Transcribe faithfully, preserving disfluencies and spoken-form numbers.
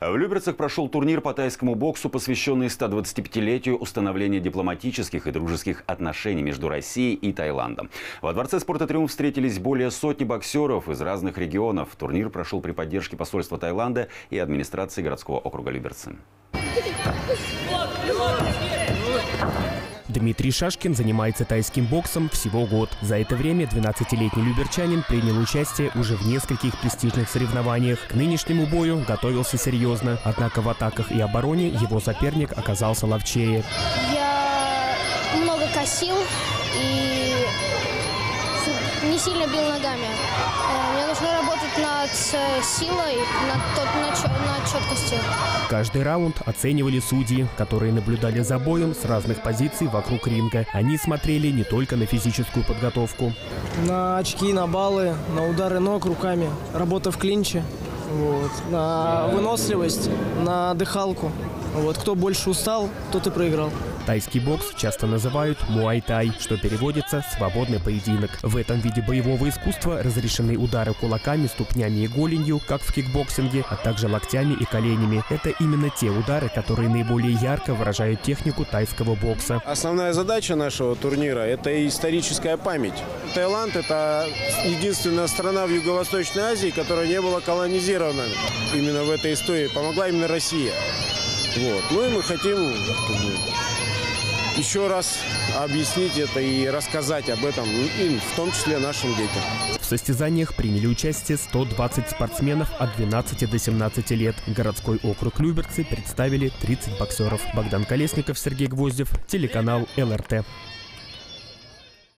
В Люберцах прошел турнир по тайскому боксу, посвященный стодвадцатипятилетию установления дипломатических и дружеских отношений между Россией и Таиландом. Во Дворце спорта «Триумф» встретились более сотни боксеров из разных регионов. Турнир прошел при поддержке посольства Таиланда и администрации городского округа Люберцы. Дмитрий Шашкин занимается тайским боксом всего год. За это время двенадцатилетний люберчанин принял участие уже в нескольких престижных соревнованиях. К нынешнему бою готовился серьезно. Однако в атаках и обороне его соперник оказался ловчее. Я много косил и не сильно бил ногами. Мне нужно работать над силой, над, над четкостью. Каждый раунд оценивали судьи, которые наблюдали за боем с разных позиций вокруг ринга. Они смотрели не только на физическую подготовку. На очки, на баллы, на удары ног руками, работа в клинче, вот, на выносливость, на дыхалку. Вот, кто больше устал, тот и проиграл. Тайский бокс часто называют муай-тай, что переводится «свободный поединок». В этом виде боевого искусства разрешены удары кулаками, ступнями и голенью, как в кикбоксинге, а также локтями и коленями. Это именно те удары, которые наиболее ярко выражают технику тайского бокса. Основная задача нашего турнира – это историческая память. Таиланд – это единственная страна в Юго-Восточной Азии, которая не была колонизирована. Именно в этой истории помогла именно Россия. Вот. Ну и мы хотим как бы, еще раз объяснить это и рассказать об этом, и в том числе нашим детям. В состязаниях приняли участие сто двадцать спортсменов от двенадцати до семнадцати лет. Городской округ Люберцы представили тридцать боксеров. Богдан Колесников, Сергей Гвоздев, телеканал эл эр тэ.